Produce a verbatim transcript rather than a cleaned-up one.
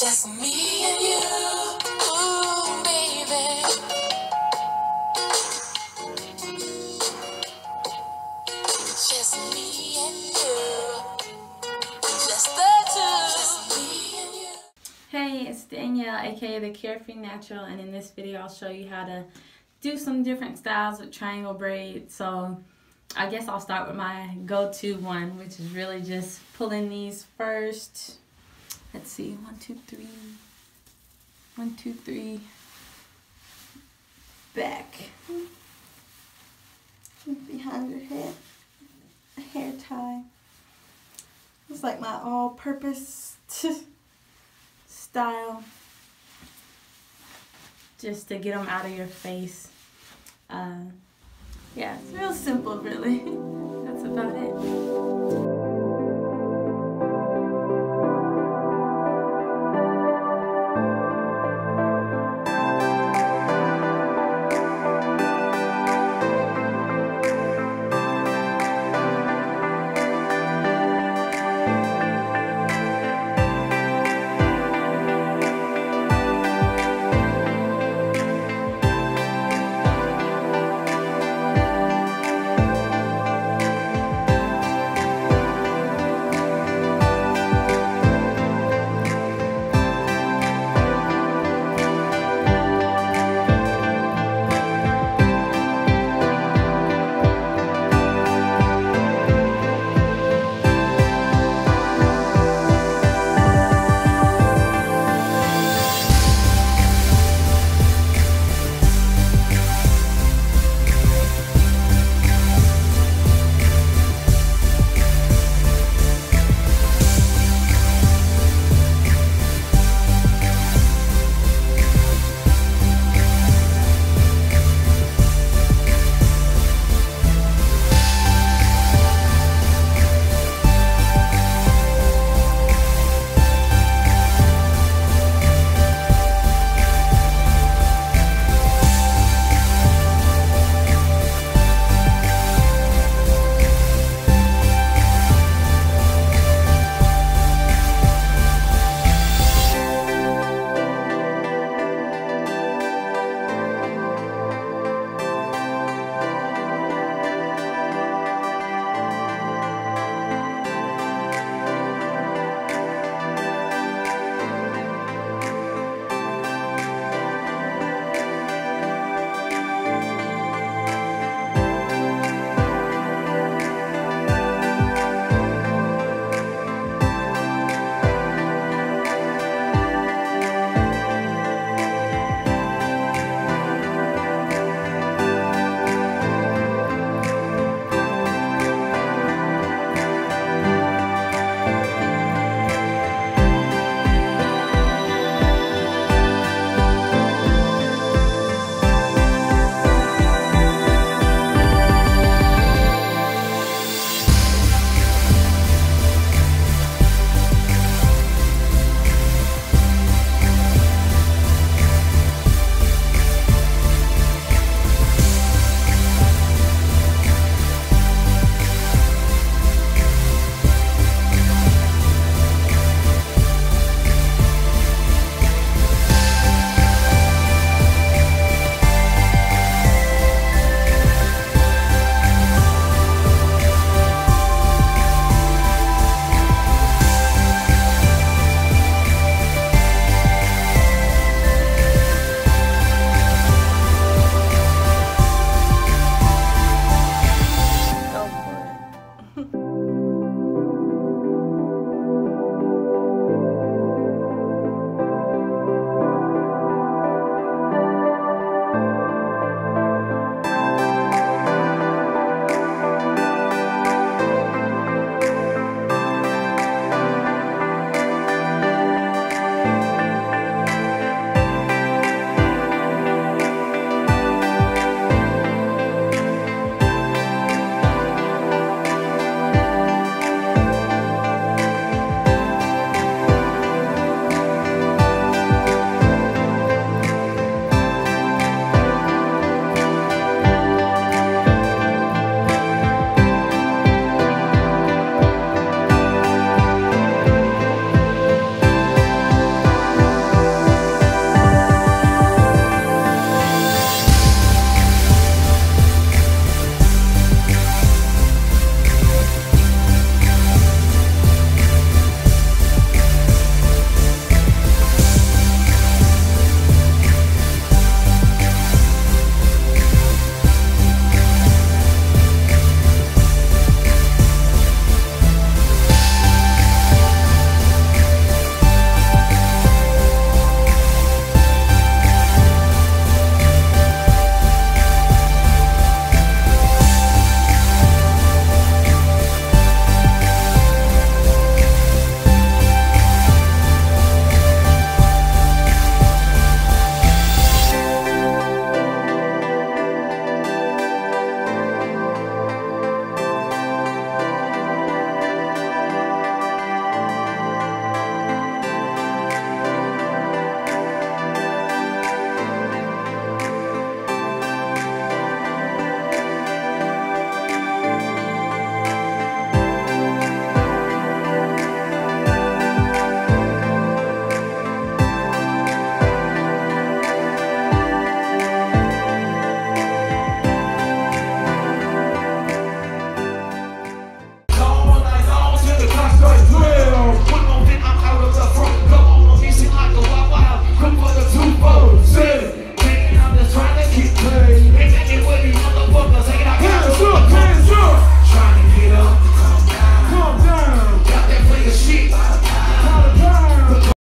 just me and you, ooh, baby. Just me and you, just the two, just me and you. Hey, it's Danielle, aka the Carefree Natural, and in this video I'll show you how to do some different styles with triangle braid. So I guess I'll start with my go-to one, which is really just pulling these first. Let's see, one, two, three, one, two, three, back, behind your head, a hair tie. It's like my all-purpose style, just to get them out of your face. Uh, yeah, it's real simple, really. That's about it.